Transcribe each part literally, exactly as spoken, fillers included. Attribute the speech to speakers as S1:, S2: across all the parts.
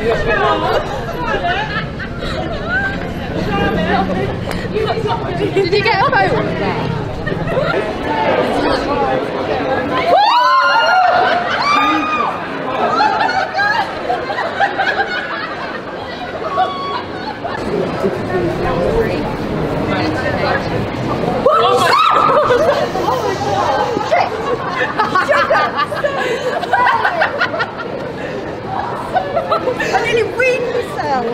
S1: Did you get a photo of that?
S2: I nearly read myself.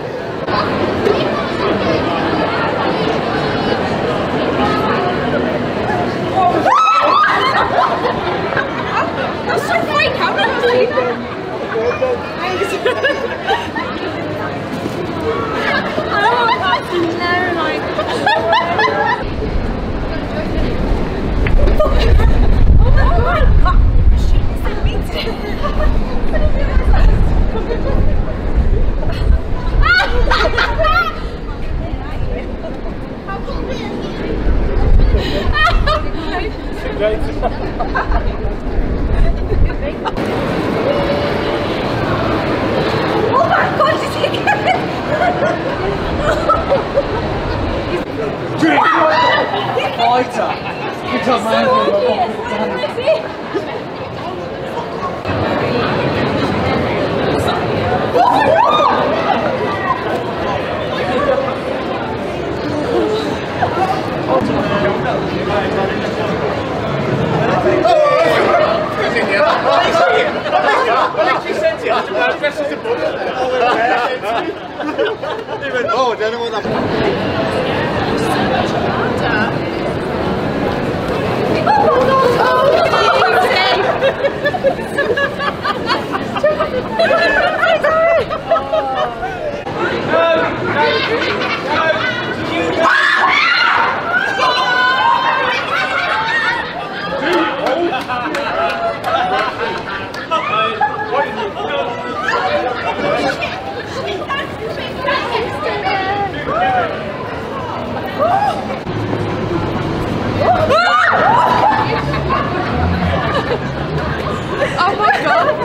S2: That's so fake, how did I see that? No, like... Oh my god! Shit, is that me Oh my god, did you get it?
S3: Drink! Fighter! Good job, man. Oh, I don't know what that.
S1: Oh my god!